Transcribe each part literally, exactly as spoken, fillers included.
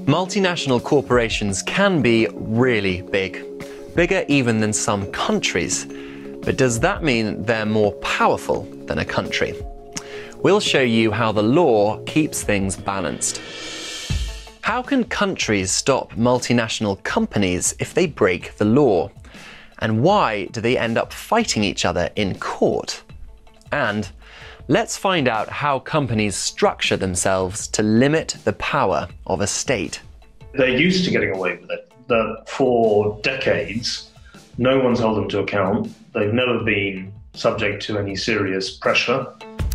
Multinational corporations can be really big, bigger even than some countries. But does that mean they're more powerful than a country? We'll show you how the law keeps things balanced. How can countries stop multinational companies if they break the law? And why do they end up fighting each other in court? And let's find out how companies structure themselves to limit the power of a state. They're used to getting away with it. The, for decades, no one's held them to account. They've never been subject to any serious pressure.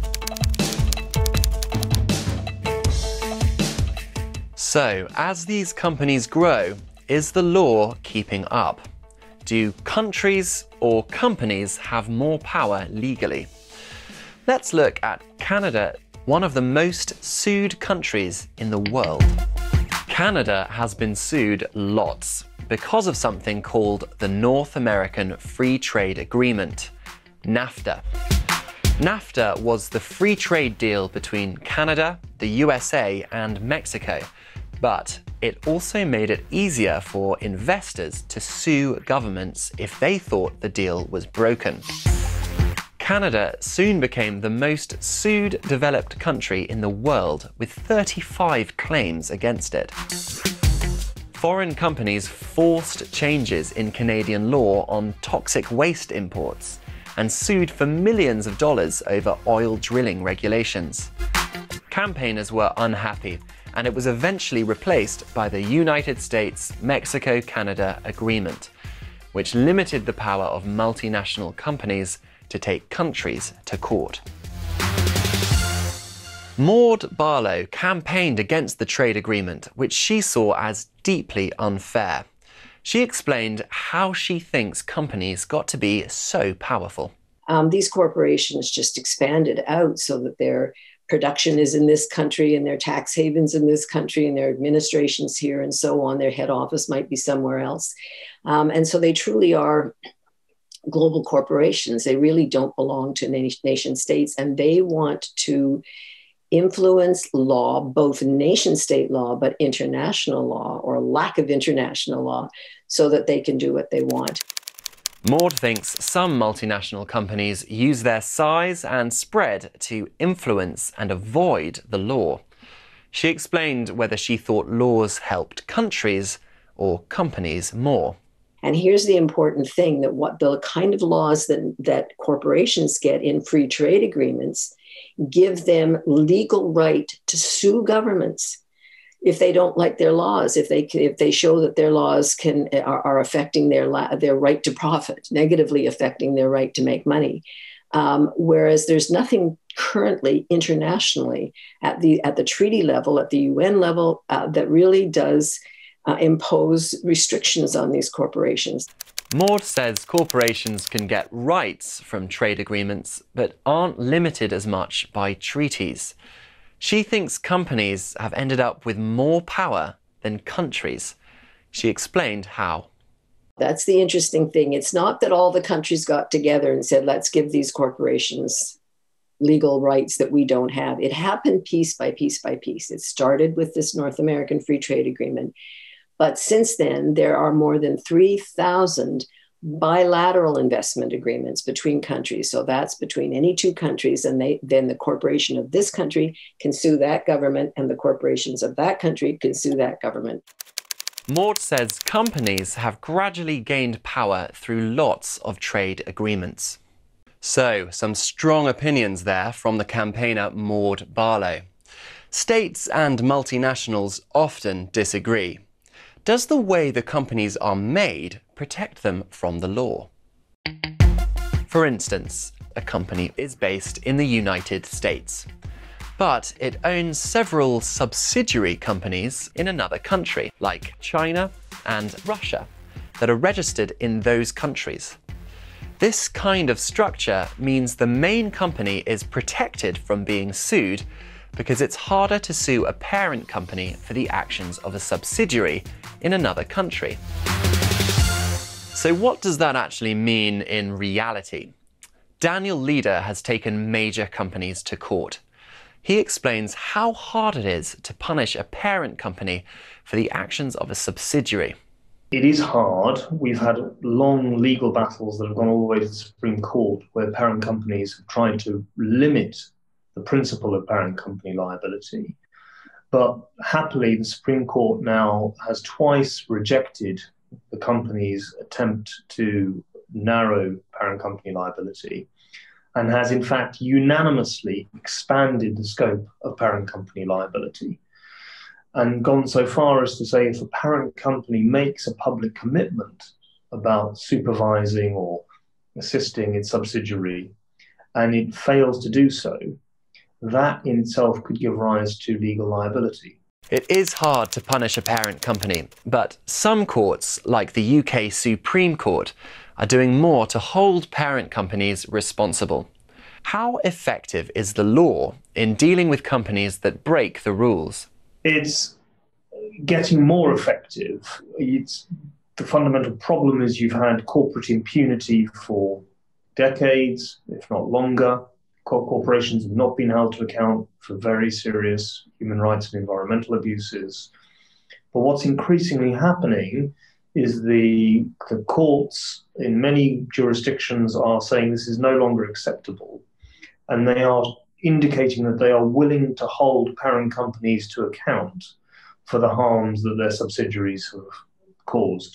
So, as these companies grow, is the law keeping up? Do countries or companies have more power legally? Let's look at Canada, one of the most sued countries in the world. Canada has been sued lots because of something called the North American Free Trade Agreement, NAFTA. NAFTA was the free trade deal between Canada, the U S A, and Mexico, but it also made it easier for investors to sue governments if they thought the deal was broken. Canada soon became the most sued developed country in the world, with thirty-five claims against it. Foreign companies forced changes in Canadian law on toxic waste imports and sued for millions of dollars over oil drilling regulations. Campaigners were unhappy, and it was eventually replaced by the United States-Mexico-Canada Agreement, which limited the power of multinational companies to take countries to court. Maud Barlow campaigned against the trade agreement, which she saw as deeply unfair. She explained how she thinks companies got to be so powerful. Um, these corporations just expanded out so that their production is in this country and their tax havens in this country and their administrations here and so on. Their head office might be somewhere else. Um, and so they truly are global corporations. They really don't belong to nation states, and they want to influence law, both nation state law, but international law or lack of international law, so that they can do what they want. Maud thinks some multinational companies use their size and spread to influence and avoid the law. She explained whether she thought laws helped countries or companies more. And here's the important thing, that what the kind of laws that, that corporations get in free trade agreements give them legal right to sue governments if they don't like their laws, if they if they show that their laws can are, are affecting their their right to profit, negatively affecting their right to make money. Um, whereas there's nothing currently internationally at the at the treaty level, at the U N level, uh, that really does uh, impose restrictions on these corporations. Maud says corporations can get rights from trade agreements, but aren't limited as much by treaties. She thinks companies have ended up with more power than countries. She explained how. That's the interesting thing. It's not that all the countries got together and said, let's give these corporations legal rights that we don't have. It happened piece by piece by piece. It started with this North American Free Trade Agreement. But since then, there are more than three thousand bilateral investment agreements between countries. So that's between any two countries, and they, then the corporation of this country can sue that government, and the corporations of that country can sue that government. Maud says companies have gradually gained power through lots of trade agreements. So, some strong opinions there from the campaigner Maud Barlow. States and multinationals often disagree. Does the way the companies are made protect them from the law? For instance, a company is based in the United States, but it owns several subsidiary companies in another country, like China and Russia, that are registered in those countries. This kind of structure means the main company is protected from being sued because it's harder to sue a parent company for the actions of a subsidiary in another country. So what does that actually mean in reality? Daniel Leader has taken major companies to court. He explains how hard it is to punish a parent company for the actions of a subsidiary. It is hard. We've had long legal battles that have gone all the way to the Supreme Court, where parent companies have tried to limit the principle of parent company liability. But happily, the Supreme Court now has twice rejected the company's attempt to narrow parent company liability, and has in fact unanimously expanded the scope of parent company liability, and gone so far as to say if a parent company makes a public commitment about supervising or assisting its subsidiary and it fails to do so, that in itself could give rise to legal liability. It is hard to punish a parent company, but some courts, like the U K Supreme Court, are doing more to hold parent companies responsible. How effective is the law in dealing with companies that break the rules? It's getting more effective. It's, the fundamental problem is you've had corporate impunity for decades, if not longer. Corporations have not been held to account for very serious human rights and environmental abuses. But what's increasingly happening is the, the courts in many jurisdictions are saying this is no longer acceptable, and they are indicating that they are willing to hold parent companies to account for the harms that their subsidiaries have caused.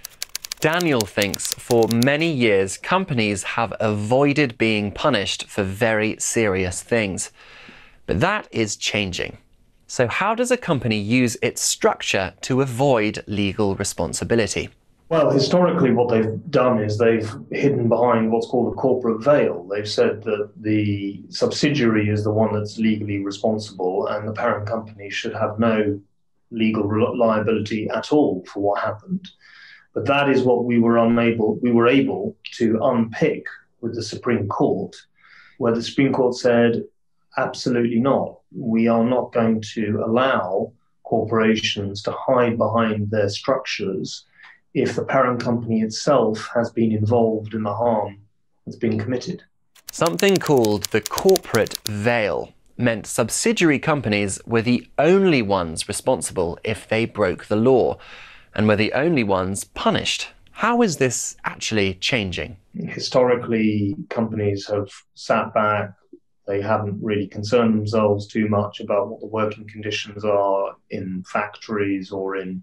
Daniel thinks for many years companies have avoided being punished for very serious things. But that is changing. So how does a company use its structure to avoid legal responsibility? Well, historically what they've done is they've hidden behind what's called a corporate veil. They've said that the subsidiary is the one that's legally responsible and the parent company should have no legal liability at all for what happened. But that is what we were unable, we were able to unpick with the Supreme Court, where the Supreme Court said, absolutely not. We are not going to allow corporations to hide behind their structures if the parent company itself has been involved in the harm that's been committed. Something called the corporate veil meant subsidiary companies were the only ones responsible if they broke the law, and were the only ones punished. How is this actually changing? Historically, companies have sat back. They haven't really concerned themselves too much about what the working conditions are in factories or in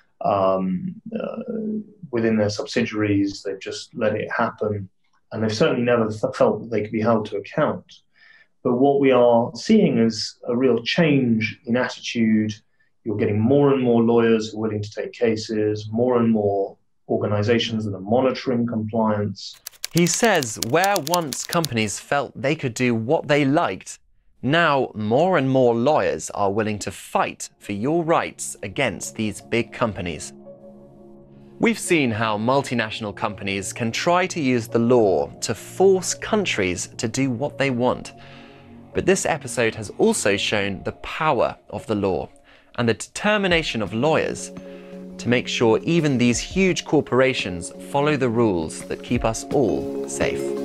um, uh, within their subsidiaries. They've just let it happen, and they've certainly never felt that they could be held to account. But what we are seeing is a real change in attitude. You're getting more and more lawyers who are willing to take cases, more and more organizations that are monitoring compliance. He says where once companies felt they could do what they liked, now more and more lawyers are willing to fight for your rights against these big companies. We've seen how multinational companies can try to use the law to force countries to do what they want. But this episode has also shown the power of the law and the determination of lawyers to make sure even these huge corporations follow the rules that keep us all safe.